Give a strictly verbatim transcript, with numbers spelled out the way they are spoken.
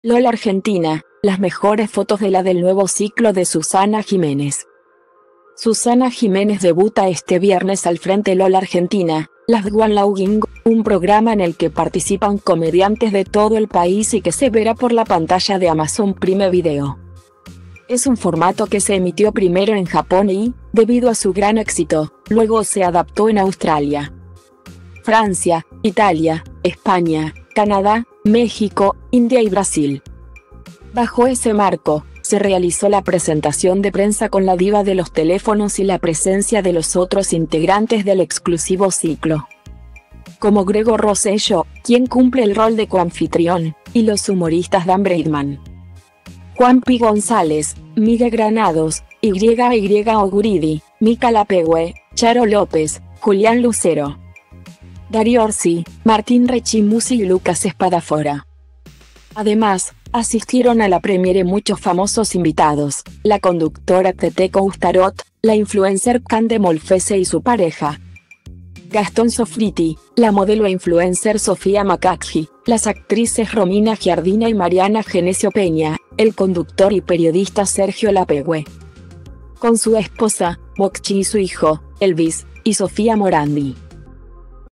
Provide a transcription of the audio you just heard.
LOL Argentina, las mejores fotos de la del nuevo ciclo de Susana Jiménez. Susana Jiménez debuta este viernes al frente LOL Argentina, Las One Logging, un programa en el que participan comediantes de todo el país y que se verá por la pantalla de Amazon Prime Video. Es un formato que se emitió primero en Japón y, debido a su gran éxito, luego se adaptó en Australia, Francia, Italia, España, Canadá, México, India y Brasil. Bajo ese marco, se realizó la presentación de prensa con la diva de los teléfonos y la presencia de los otros integrantes del exclusivo ciclo, como Gregor Rosello, quien cumple el rol de coanfitrión, y los humoristas Dan Braidman, Juanpi González, Miguel Granados, Y Y Oguridi, Mica Lapegue, Charo López, Julián Lucero, Darío Orsi, Martín Rechimusi y Lucas Espadafora. Además, asistieron a la premiere muchos famosos invitados, la conductora Tete Coustarot, la influencer Cande Molfese y su pareja, Gastón Sofriti, la modelo e influencer Sofía Macacchi, las actrices Romina Giardina y Mariana Genesio Peña, el conductor y periodista Sergio Lapegue, con su esposa, Moxchi y su hijo, Elvis, y Sofía Morandi.